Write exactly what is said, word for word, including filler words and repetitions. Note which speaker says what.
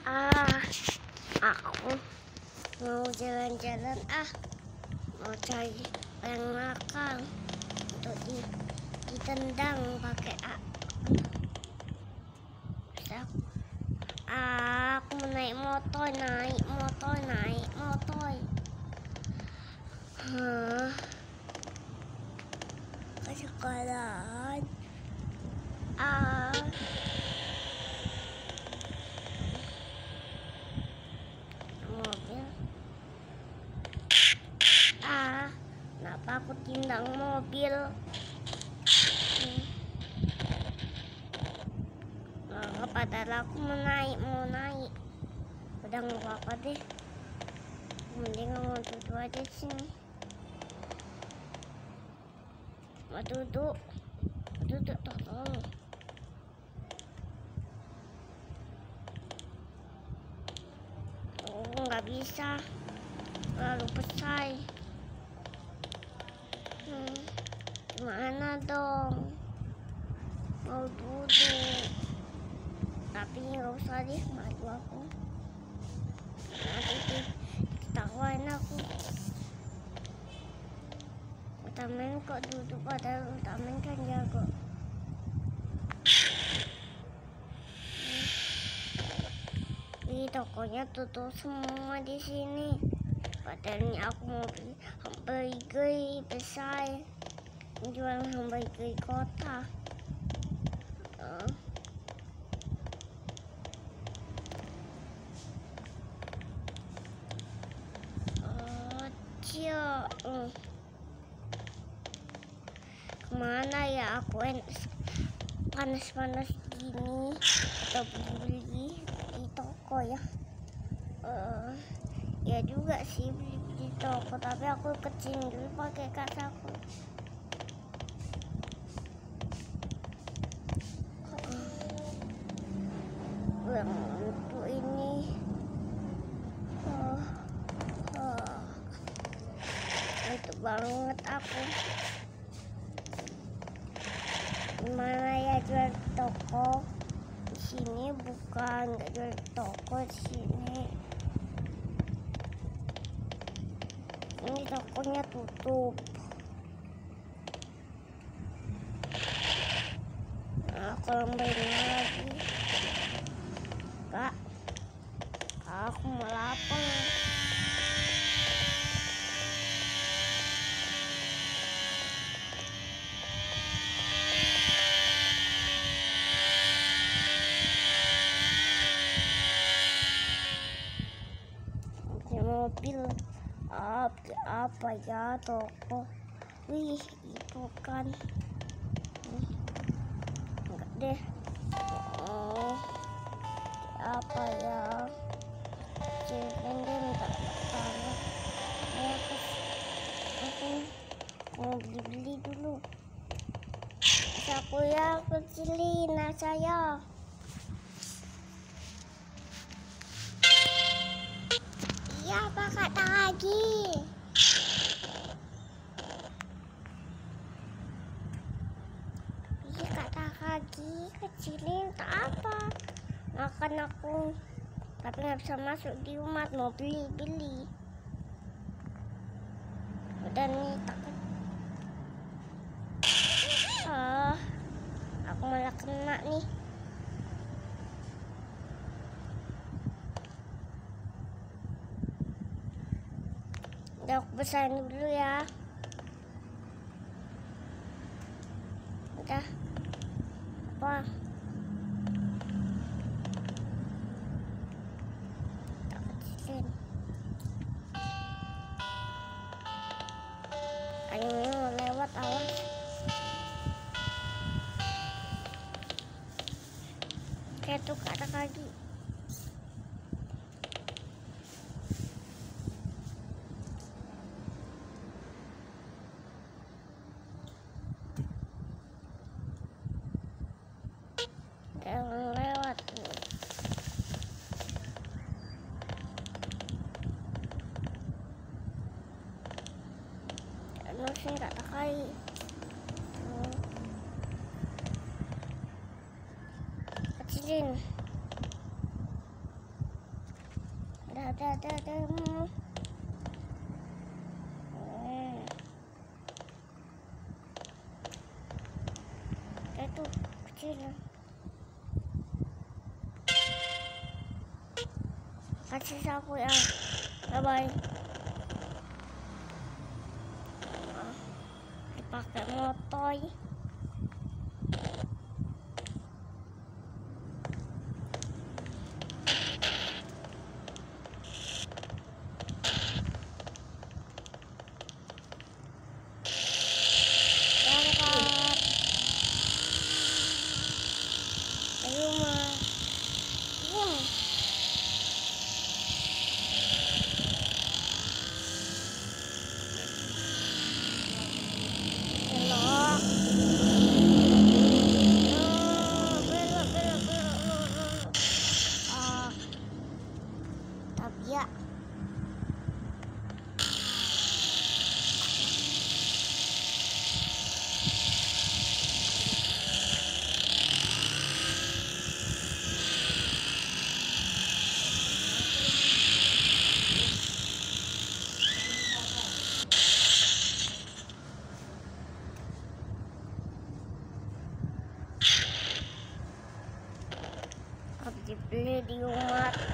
Speaker 1: Ah, aku mau jalan-jalan ah, mau cari yang nakal untuk di, ditendang pakai ah. Aku mau naik motor, naik motor, naik motor. Hah? Ke sekolahan. Ah. Mobil. Ah, kenapa aku tindang mobil? Hmm. Nah, padahal aku mau naik, mau naik. Udah nggak apa-apa deh. Mending mau duduk aja di sini. Mau duduk, mau duduk tolong. Oh, nggak bisa. Lalu besar. Hmm, gimana dong? Mau duduk. Tapi nggak usah deh, maju aku. Nanti ketahuan aku. Utamen kok duduk, padahal Utamen kan jago. Di tokonya tutup semua di sini. Padahal ini aku mau beli hamburger besar, jual hamburger kota. Uh. Oh, cia. Uh. Kemana ya aku panas-panas gini atau beli di toko ya? Uh, ya juga sih beli di toko, tapi aku kecil dulu pakai kasaku. Yang untuk ini, oh, oh, itu banget aku. Gimana ya jual toko? Di sini bukan, nggak jual toko di sini. Ini tokonya tutup. Nah, aku lambain lagi. Kak, aku mau lapar. Mobil apa, apa ya toko? Wih, itu kan nih. Enggak deh. Oh, apa ya? Jangan deh, minta banget. Ya, aku mau beli-beli dulu. Aku ya kecilin nah saya. Iya, apa kata lagi? Iya, kata lagi kecilin tak apa. Makan aku, tapi nggak bisa masuk di rumah. Mau beli-beli. Udah nih tak. Ah, aku malah kena nih. Udah aku besarin dulu ya. Udah. Apa? Tak kecilin. Ini mau lewat awas. Kayak tuh kata lagi. Yang lewat anu sih nggak takai. Kecilin. ada ada ada. Hmm. Itu kecil. Kasih sapu ya. Bye bye. Dipakai motoy. Ya. Habis beli di rumah.